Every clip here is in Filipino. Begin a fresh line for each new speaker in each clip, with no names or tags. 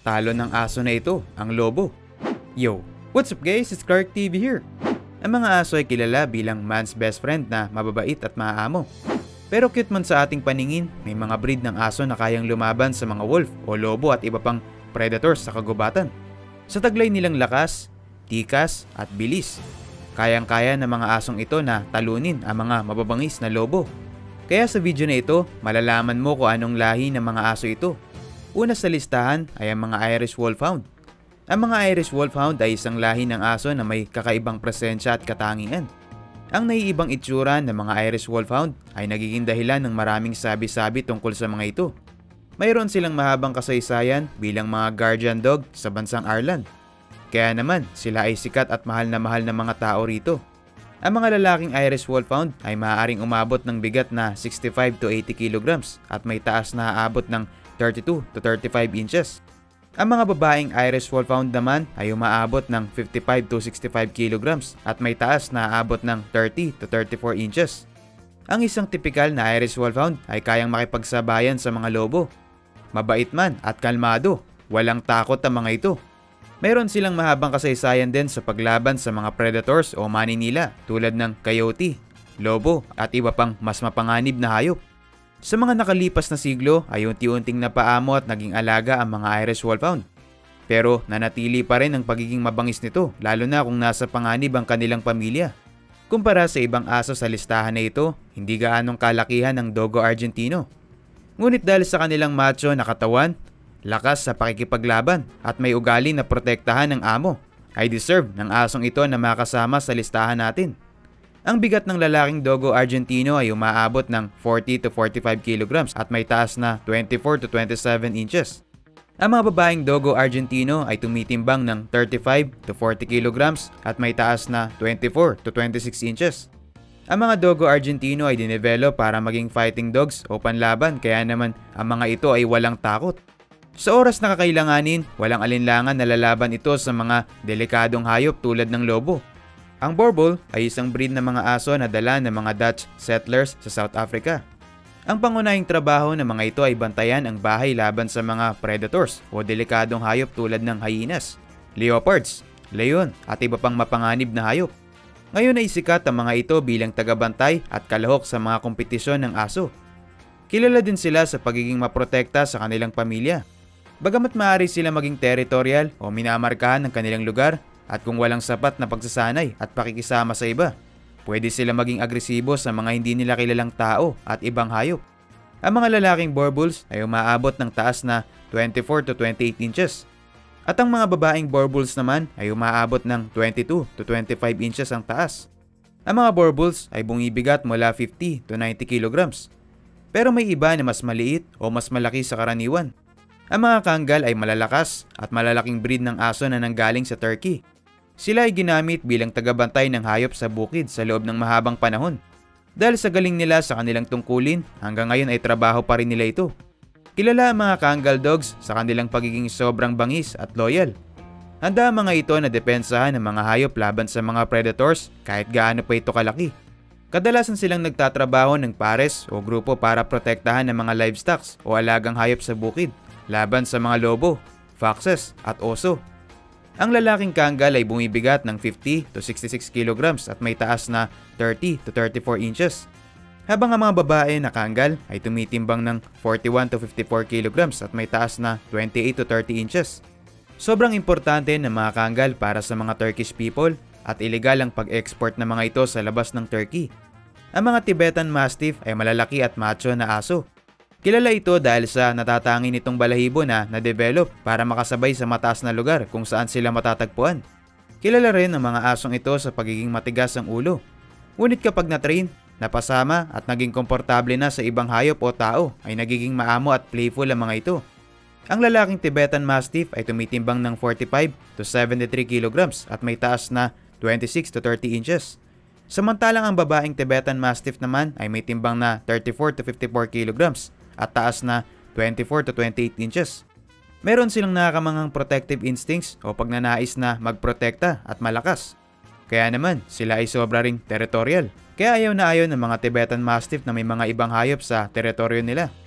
Talo ng aso na ito, ang lobo. Yo, what's up guys? It's Clark TV here. Ang mga aso ay kilala bilang man's best friend na mababait at maaamo. Pero cute man sa ating paningin, may mga breed ng aso na kayang lumaban sa mga wolf o lobo at iba pang predators sa kagubatan. Sa taglay nilang lakas, tikas at bilis, kayang-kaya ng mga asong ito na talunin ang mga mababangis na lobo. Kaya sa video na ito, malalaman mo kung anong lahi ng mga aso ito. Una sa listahan ay ang mga Irish Wolfhound. Ang mga Irish Wolfhound ay isang lahi ng aso na may kakaibang presensya at katangian. Ang naiibang itsura ng mga Irish Wolfhound ay nagiging dahilan ng maraming sabi-sabi tungkol sa mga ito. Mayroon silang mahabang kasaysayan bilang mga guardian dog sa bansang Ireland. Kaya naman sila ay sikat at mahal na mga tao rito. Ang mga lalaking Irish Wolfhound ay maaaring umabot ng bigat na 65 to 80 kilograms at may taas na aabot ng 32 to 35 inches. Ang mga babaeng Irish Wolfhound naman ay umaabot ng 55 to 65 kilograms at may taas na aabot ng 30 to 34 inches. Ang isang tipikal na Irish Wolfhound ay kayang makipagsabayan sa mga lobo. Mabait man at kalmado, walang takot ang mga ito. Mayroon silang mahabang kasaysayan din sa paglaban sa mga predators o maninila tulad ng coyote, lobo at iba pang mas mapanganib na hayop. Sa mga nakalipas na siglo ay unti-unting napaamo at naging alaga ang mga Irish Wolfhound. Pero nanatili pa rin ang pagiging mabangis nito lalo na kung nasa panganib ang kanilang pamilya. Kumpara sa ibang aso sa listahan na ito, hindi gaanong kalakihan ng Dogo Argentino. Ngunit dahil sa kanilang macho na katawan, lakas sa pakikipaglaban at may ugali na protektahan ng amo, ay deserve ng asong ito na makasama sa listahan natin. Ang bigat ng lalaking Dogo Argentino ay umaabot ng 40 to 45 kilograms at may taas na 24 to 27 inches. Ang mga babaeng Dogo Argentino ay tumitimbang ng 35 to 40 kilograms at may taas na 24 to 26 inches. Ang mga Dogo Argentino ay dinevelop para maging fighting dogs o panlaban kaya naman ang mga ito ay walang takot. Sa oras na kakailanganin, walang alinlangan na lalaban ito sa mga delikadong hayop tulad ng lobo. Ang Boerboel ay isang breed ng mga aso na dala ng mga Dutch settlers sa South Africa. Ang pangunahing trabaho ng mga ito ay bantayan ang bahay laban sa mga predators o delikadong hayop tulad ng hyenas, leopards, leon at iba pang mapanganib na hayop. Ngayon ay sikat ang mga ito bilang tagabantay at kalahok sa mga kompetisyon ng aso. Kilala din sila sa pagiging maprotekta sa kanilang pamilya. Bagamat maaari sila maging territorial o minamarkahan ng kanilang lugar, at kung walang sapat na pagsasanay at pakikisama sa iba, pwede sila maging agresibo sa mga hindi nila kilalang tao at ibang hayop. Ang mga lalaking Boerboels ay umaabot ng taas na 24 to 28 inches. At ang mga babaeng Boerboels naman ay umaabot ng 22 to 25 inches ang taas. Ang mga Boerboels ay bumibigat mula 50 to 90 kilograms. Pero may iba na mas maliit o mas malaki sa karaniwan. Ang mga Kangal ay malalakas at malalaking breed ng aso na nanggaling sa Turkey. Sila ay ginamit bilang tagabantay ng hayop sa bukid sa loob ng mahabang panahon. Dahil sa galing nila sa kanilang tungkulin, hanggang ngayon ay trabaho pa rin nila ito. Kilala ang mga Kangal dogs sa kanilang pagiging sobrang bangis at loyal. Handa ang mga ito na depensahan ng mga hayop laban sa mga predators kahit gaano pa ito kalaki. Kadalasan silang nagtatrabaho ng pares o grupo para protektahan ng mga livestock o alagang hayop sa bukid laban sa mga lobo, foxes at oso. Ang lalaking Kangal ay bumibigat ng 50 to 66 kilograms at may taas na 30 to 34 inches. Habang ang mga babae na Kangal ay tumitimbang ng 41 to 54 kilograms at may taas na 28 to 30 inches. Sobrang importante ng mga Kangal para sa mga Turkish people at ilegal ang pag-export ng mga ito sa labas ng Turkey. Ang mga Tibetan Mastiff ay malalaki at macho na aso. Kilala ito dahil sa natatangi nitong balahibo na na-develop para makasabay sa mataas na lugar kung saan sila matatagpuan. Kilala rin ang mga asong ito sa pagiging matigas ang ulo. Ngunit kapag na-train, napasama at naging komportable na sa ibang hayop o tao ay nagiging maamo at playful ang mga ito. Ang lalaking Tibetan Mastiff ay tumitimbang ng 45 to 73 kilograms at may taas na 26 to 30 inches. Samantalang ang babaeng Tibetan Mastiff naman ay may timbang na 34 to 54 kilograms at taas na 24 to 28 inches. Meron silang nakakamanghang protective instincts o pagnanais na magprotekta at malakas. Kaya naman sila ay sobra ring territorial. Kaya ayaw na ayaw ng mga Tibetan Mastiff na may mga ibang hayop sa teritoryo nila.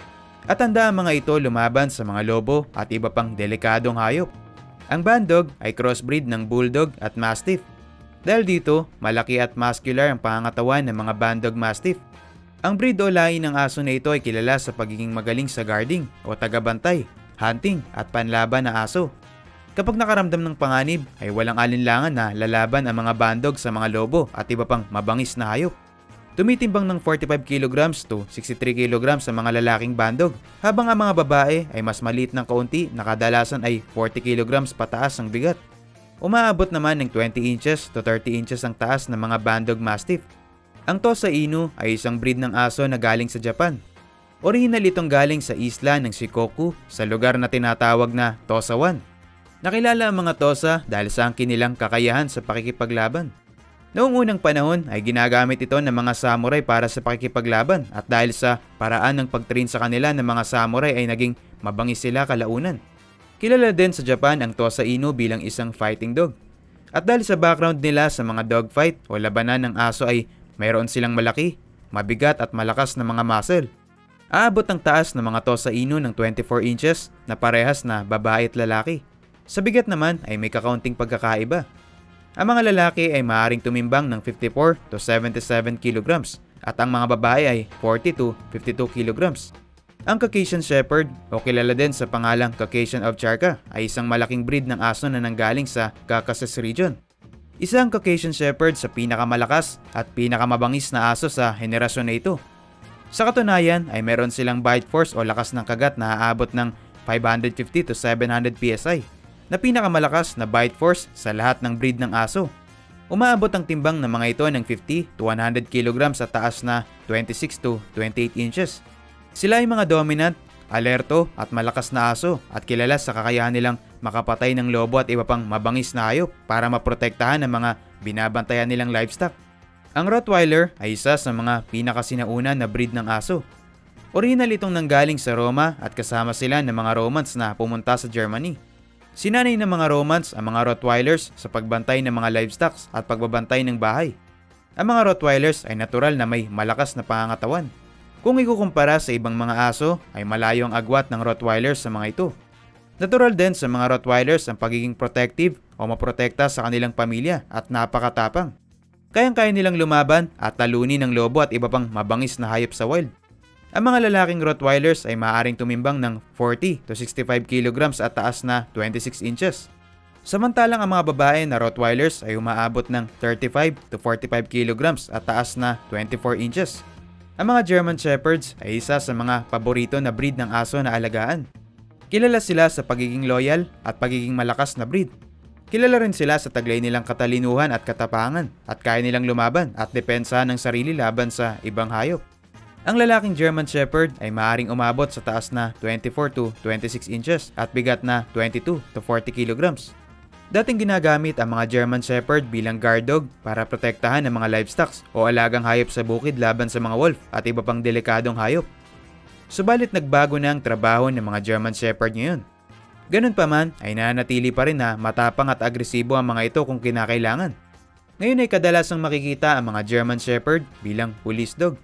At handa ang mga ito lumaban sa mga lobo at iba pang delikadong hayop. Ang Bandog ay crossbreed ng Bulldog at Mastiff. Dahil dito, malaki at muscular ang pangangatawan ng mga Bandog Mastiff. Ang breed o lahi ng aso na ito ay kilala sa pagiging magaling sa guarding o tagabantay, hunting at panlaban na aso. Kapag nakaramdam ng panganib ay walang alinlangan na lalaban ang mga Bandog sa mga lobo at iba pang mabangis na hayop. Tumitimbang ng 45 kg to 63 kg sa mga lalaking Bandog, habang ang mga babae ay mas maliit ng kaunti na kadalasan ay 40 kg pataas ang bigat. Umaabot naman ng 20 inches to 30 inches ang taas ng mga Bandog Mastiff. Ang Tosa Inu ay isang breed ng aso na galing sa Japan. Orihinal itong galing sa isla ng Shikoku sa lugar na tinatawag na Tosawan. Nakilala ang mga Tosa dahil sa angkin nilang kakayahan sa pakikipaglaban. Noong unang panahon ay ginagamit ito ng mga samurai para sa pakikipaglaban at dahil sa paraan ng pag-train sa kanila ng mga samurai ay naging mabangis sila kalaunan. Kilala din sa Japan ang Tosa Inu bilang isang fighting dog. At dahil sa background nila sa mga dogfight o labanan ng aso ay mayroon silang malaki, mabigat at malakas na mga muscle. Aabot ang taas ng mga Tosa Inu ng 24 inches na parehas na babae at lalaki. Sa bigat naman ay may kakaunting pagkakaiba. Ang mga lalaki ay maaaring tumimbang ng 54 to 77 kg at ang mga babae ay 40 to 52 kg. Ang Caucasian Shepherd o kilala din sa pangalang Caucasian Ovcharka ay isang malaking breed ng aso na nanggaling sa Caucasus region. Isa ang Caucasian Shepherd sa pinakamalakas at pinakamabangis na aso sa henerasyon na ito. Sa katunayan ay meron silang bite force o lakas ng kagat na aabot ng 550 to 700 PSI. Na pinakamalakas na bite force sa lahat ng breed ng aso. Umaabot ang timbang ng mga ito ng 50 to 100 kg sa taas na 26 to 28 inches. Sila ay mga dominant, alerto at malakas na aso at kilala sa kakayahan nilang makapatay ng lobo at iba pang mabangis na hayop para maprotektahan ang mga binabantayan nilang livestock. Ang Rottweiler ay isa sa mga pinakasinauna na breed ng aso. Orihinal itong nanggaling sa Roma at kasama sila ng mga Romans na pumunta sa Germany. Sinanay ng mga Romans ang mga Rottweilers sa pagbantay ng mga livestock at pagbabantay ng bahay. Ang mga Rottweilers ay natural na may malakas na pangangatawan. Kung ikukumpara sa ibang mga aso ay malayo ang agwat ng Rottweilers sa mga ito. Natural din sa mga Rottweilers ang pagiging protective o maprotekta sa kanilang pamilya at napakatapang. Kayang-kaya nilang lumaban at talunin ng lobo at iba pang mabangis na hayop sa wild. Ang mga lalaking Rottweilers ay maaaring tumimbang ng 40 to 65 kg at taas na 26 inches. Samantalang ang mga babae na Rottweilers ay umaabot ng 35 to 45 kg at taas na 24 inches. Ang mga German Shepherds ay isa sa mga paborito na breed ng aso na alagaan. Kilala sila sa pagiging loyal at pagiging malakas na breed. Kilala rin sila sa taglay nilang katalinuhan at katapangan at kaya nilang lumaban at depensa ng sarili laban sa ibang hayop. Ang lalaking German Shepherd ay maaaring umabot sa taas na 24 to 26 inches at bigat na 22 to 40 kg. Dating ginagamit ang mga German Shepherd bilang guard dog para protektahan ang mga livestock o alagang hayop sa bukid laban sa mga wolf at iba pang delikadong hayop. Subalit nagbago na ang trabaho ng mga German Shepherd ngayon. Ganun pa man ay nanatili pa rin na matapang at agresibo ang mga ito kung kinakailangan. Ngayon ay kadalasang makikita ang mga German Shepherd bilang police dog.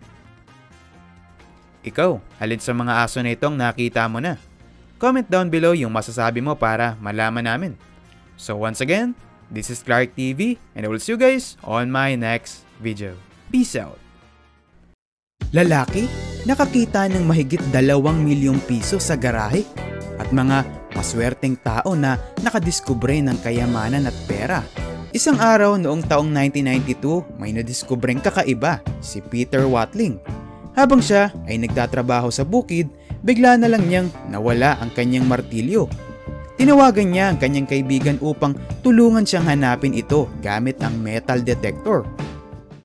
Ikaw, alin sa mga aso na itong nakita mo na? Comment down below yung masasabi mo para malaman namin. So once again, this is Clark TV and I will see you guys on my next video. Peace out!
Lalaki, nakakita ng mahigit 2 milyong piso sa garahe at mga maswerteng tao na nakadiskubre ng kayamanan at pera. Isang araw noong taong 1992, may nadiskubreng kakaiba, si Peter Watling. Habang siya ay nagtatrabaho sa bukid, bigla na lang niyang nawala ang kanyang martilyo. Tinawagan niya ang kanyang kaibigan upang tulungan siyang hanapin ito gamit ang metal detector.